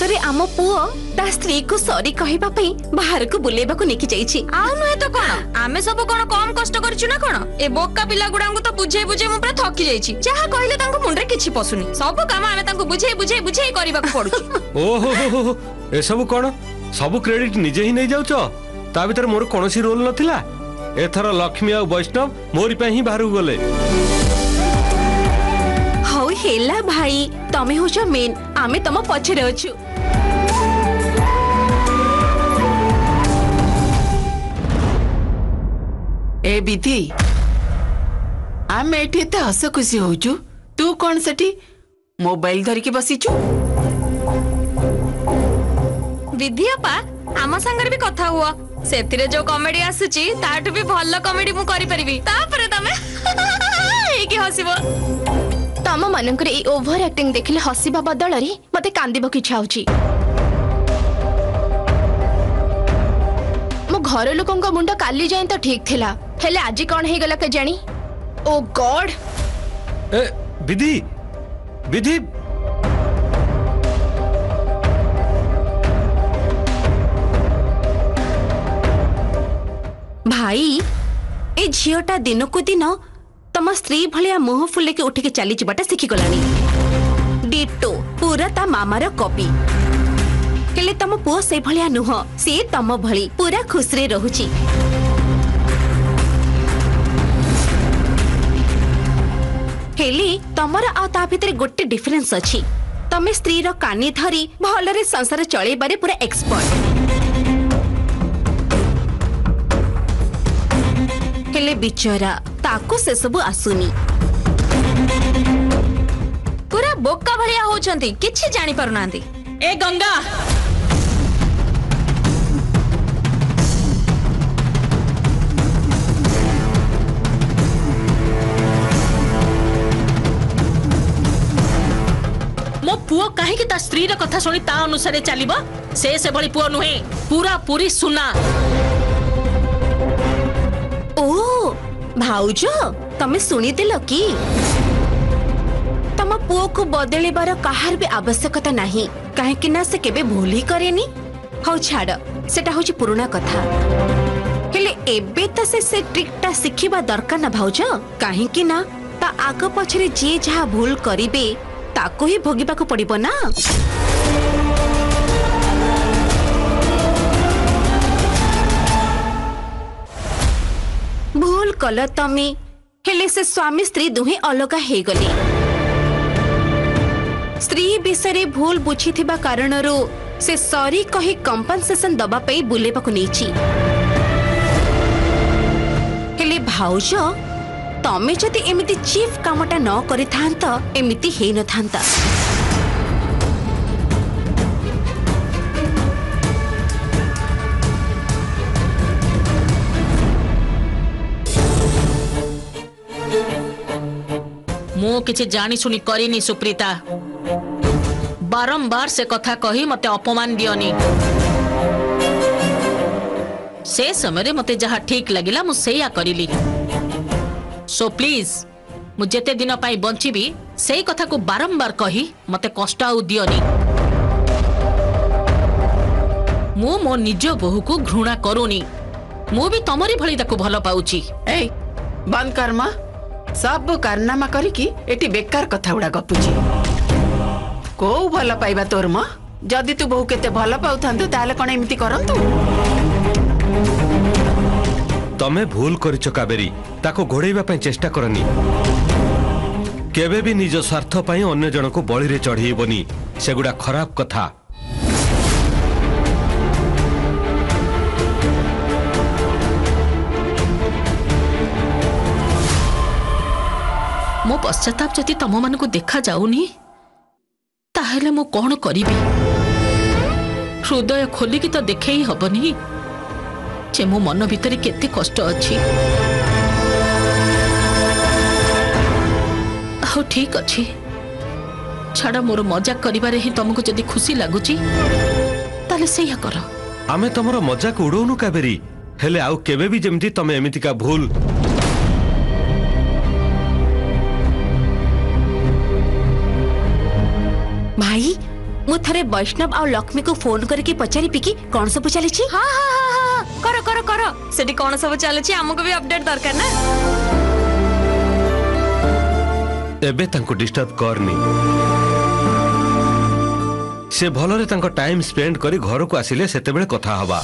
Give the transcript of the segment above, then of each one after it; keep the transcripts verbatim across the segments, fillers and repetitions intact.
शेषरे आम पुओ ता स्त्री को सॉरी कहबा पई बाहर को बुलेबा को नेकी जाईछि। आ नुहे तो कोन आमे सब कोन कम कष्ट करछु ना कोन ए बोका पिला गुडांगु तो बुझे बुझे मु पूरा थकी जाईछि। जहा कहले तांको मुंडरे किछि पसुनी सब काम आमे तांको बुझे बुझे बुझे करबा को पडुछि। ओहो हो ए सब कोन सब क्रेडिट निजे ही नै जाउछो ता भीतर मोर कोनोसी रोल नथिला। एथर लक्ष्मी आ वैष्णव मोरी पे ही बाहर गले। हौ हेला भाई तमे हो जो मेन आमे तम पछरे अछु। ए विधि आमे एठी एते हस खुशी होचु तू कोन सेठी मोबाइल धरि के बसिचु। विधि अपा आम संगर भी कथा हुआ सेतिरे जो कॉमेडी आसुची ताटु भी भल्ल कॉमेडी मु करि परिबी तापरे तमे ए की हसिबो। तम मानकर ए ओवर एक्टिंग देखिले हसिबा बदल रे मते कांदिबो की इच्छा होची। मो घर लोकन को मुंडा काली जाय तो ठीक थिला हेले आजी कोन हे गला के जानी। ओ गॉड ए विधि विधि भाई ए झियोटा दिन को दिन तम स्त्री भलिया मुह फुले के उठ के चली जिबाटा सिखी गलानी। डिटो पूरा ता मामार कॉपी हेले तम पुओ से भलिया नुह से तम भली पूरा खुश रे रहूची। हेले तमर आ ता भितर गोटे डिफरेंस अछि तमे स्त्री रो कानी धरी भलरे संसार चले बारे पूरा एक्सपर्ट हेले बिचरा ताको से सब आसुनी। पूरा बोका भलिया होचंती किछि जानि पारुनांती। ए गंगा मो पुओ काहे कि ता स्त्री रे कथा सुनी ता अनुसार चलिबो से से भली पुओ नुहे पूरा पूरी सुना। ओ भाउजो तमे सुनी दिलो कि तम पुओ को बदलेबार कहार भी आवश्यकता नहीं काहे कि ना से केबे भूल ही करेनी। हौ छाड़ सेटा होची पुराना कथा हेले एबे त से से ट्रिकटा सिखिबा दरकार ना भाउजो काहे कि ना ता आग पछरे जे जहा भूल करिबे ताको ही भोगिबा को पड़िबो ना। भूल कल तमे हेले से स्वामी स्त्री दुहे अलगा हे गले। स्त्री विषय भूल बुझीथिबा कारणरो से सॉरी कही कंपनसेशन दबा पे बुलेबा को नेची। हेले भाउज तमे जदि एमिति चीफ कामटा न करि थांत एमिति हे न थांता। मु किछि जानी सुनी करिनी सुप्रीता बारंबार से कथा कही मते अपमान दियोनी। से समय मते जहा ठीक लगिला मु सेया करिली। सो प्लीज मु जेते दिन पाई बंचीबी से कथा को बारंबार कही मते कष्ट आउ दियोनी। मु मो निज बहु को घृणा करूनी मु भी तमरी भली ताको भल पाउची। ए बंद कर मा सब कारनामा करिकी एटी बेकार कथा उडा गपुची। को भल पाइबा तोर म जदि तू बहु केते भल पाउथांतु ताले कोन एमिति करंतु। तमे भूल करिछ काबेरी ताको घोड़ेबा पई चेष्टा करनी केबे भी निज स्वार्थ पई अन्य जन को बळी रे चढ़ीबनी सेगुडा खराब कथा। मो पश्चाताप जदि तम मान को देखा जाऊनी ताहेले मु कौन करिबी। हृदय खोलिकी तो देखे ही हबनी जे मो मन भीतर केते कष्ट अछि। हो ठीक अछि छाड़ा मोर मजाक करिबारे ही तुमको जदि खुशी लागुची ताले सेया कर। आमे तमरो मजाक उडौनु काबेरी हेले आउ केबे भी जेमती तमे एमिति का भूल मु थरे वैष्णव और लक्ष्मी को फोन करके पचारि कि कौन सब चली हाँ हाँ हाँ हाँ करो करो करो सेठी कौन सब चलुची हमको भी अपडेट दरकार ना। एबे तांको डिस्टर्ब करनी से भलरे तांको टाइम स्पेंड करी घर को आसिले सेते बेले कथा हवा।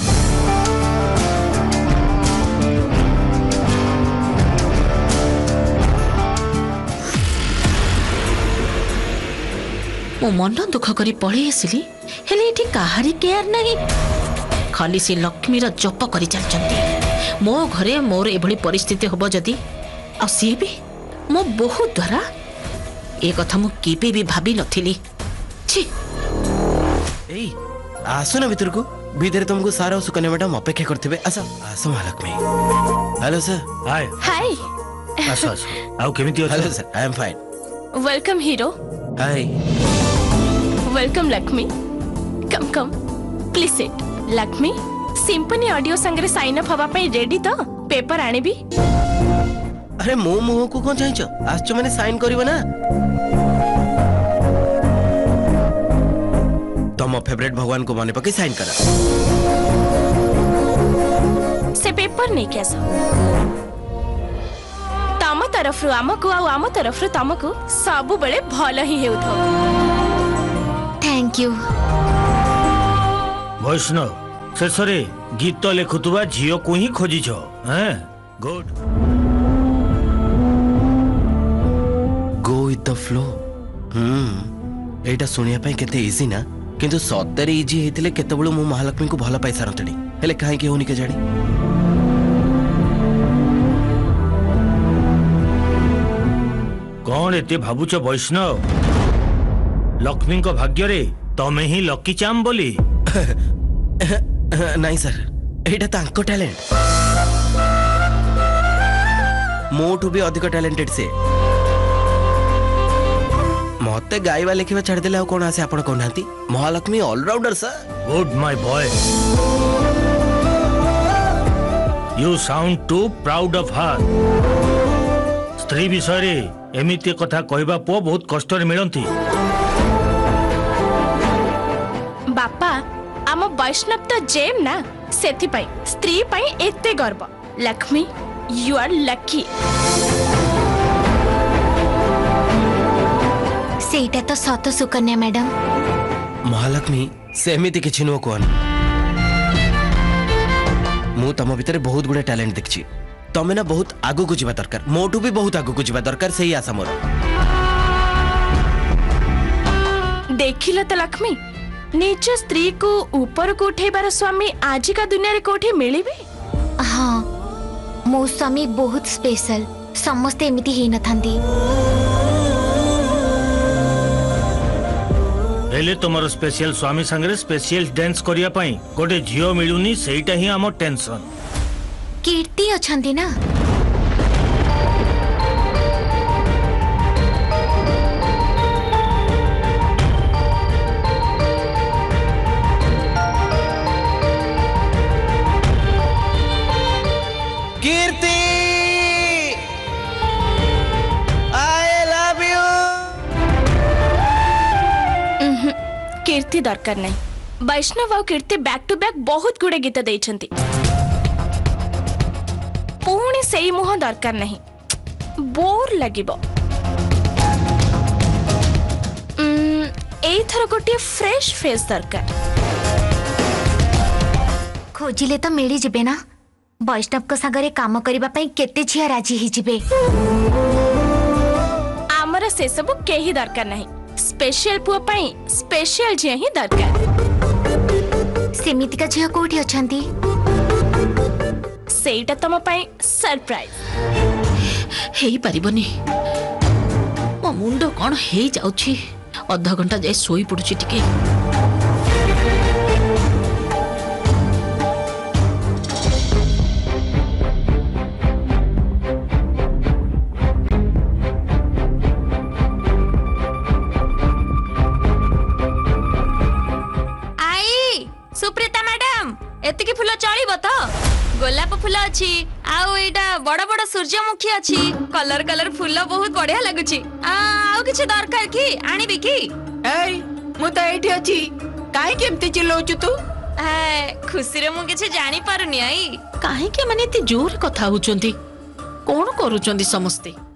मो मन दुख करी पळी आसिली हेले एठी काहारी केयर नहीं खाली से लक्ष्मी रा जप करी चलचंती। मो घरे मोर एभली परिस्थिति होबो जदी आसी भी मो बहुत द्वारा ए कथा मु केबे भी भाबी नथिली। छी ए आसो ना भीतर को भीतर तुमको सारा सुकन्या मैडम अपेक्षा करथिबे। आसो आसो Mahalakshmi. Hello sir. Hi hi आसो आसो आउ केमिति हेलो अछ? Sir I am fine. Welcome hero. Hi welcome Lakshmi. Come come please sit. Lakshmi Symphony audio संगे साइन अप हवा पई रेडी तो पेपर आनी भी। अरे मो मुह को कोन चाहिछ आछो माने साइन करबो ना। तम फेवरेट भगवान को माने पके साइन करा। से पेपर नहीं कैसा तम तरफ रु आमको आ आम तरफ रु तमको सब बेले भल ही हेउथो। Thank you. वैष्णव शेषरे गीत लेखुवा झील को ही खोजी good. Go with the flow. Hmm एटा सुनिया पई केते इजी ना किंतु सतरे इजी हेतिले केते बळु मु महालक्ष्मी को भल पाई सारतडी हेले काहे के होनी के जाडी। कौन एते भाबुच वैष्णव लक्ष्मी को भाग्य रे तमे ही लकी चाम बोली। नहीं सर एटा तांको टैलेंट मोठू भी अधिक टैलेंटेड से मते गायबा लिखिबा छाड़ देले कोन आसे आपण कहनांती Mahalakshmi all rounder sir. Good my boy you sound too proud of her. स्त्री विषय रे एमिति कथा कहबा पो बहुत कष्ट रे मिलंती। बापा आम वैष्णव तो जेम ना सेथि पई स्त्री पई एते गर्व। Lakshmi you are lucky. सेटा तो सत सुकन्या मैडम। महालक्ष्मी सेमिति किछि नो कोन मु तम भीतर बहुत गुडे टैलेंट देखछि। तमे ना बहुत आगु को जीवा दरकार मोटू भी बहुत आगु को जीवा दरकार सही आशा मोर। देखिल तो लक्ष्मी निज स्त्री को ऊपर को उठेबार स्वामी आज का दुनिया रे कोठी मिलिबे। हाँ मो स्वामी बहुत स्पेशल समस्ते एमिति ही न थांती। हेले तुमर स्पेशल स्वामी संगे स्पेशल डांस करिया पई गोटे झियो मिलुनी सेटा ही हमर टेंशन। कीर्ति अछंती ना कीर्ति आई लव यू। कीर्ति दरकार नहीं। वैष्णव और कीर्ति बैक टू बैक बहुत गुड़े गीत देइछंती पुणी सेई मुह दरकार नहीं बोर लागिबो। एई थर गोटे फ्रेश फेस दरकार। खोजिले तो मिली जिबे ना वैष्णव को सागरे काम करिबा पई केते झिया राजी ही जिबे। आमर से सब केही दरकार नहीं स्पेशल पुओ पई स्पेशल झिया ही दरकार। सेमिति का झिया कोठी अछंती सेटा तम पई सरप्राइज हेई परिबनी। मो मुंडो कोन हेई जाउछि आधा घंटा जाय सोई पडुछि टिके। सुप्रीता मैडम एतिकी फूल चलिबो तो गोलाप फूल अछि आउ एटा बड़ बड़ सूर्यमुखी अछि कलर कलर फूल बहुत बढ़िया लागुछि। आ आउ किछि दरकार की आनिबि की? एई ମୁଁ ତ ଏଇଠି ଅଛି କାହିଁକି ଏମିତି ଚିଲ୍ଲଉଛୁ ତୁ? ଖୁସିରେ ମୁଁ କିଛି ଜାଣି ପାରୁନି ଆଇ। କାହିଁକି ମାନେ ଏତେ ଜୋରରେ କଥା ହଉଛନ୍ତି? କଣ କରୁଛନ୍ତି ସମସ୍ତେ?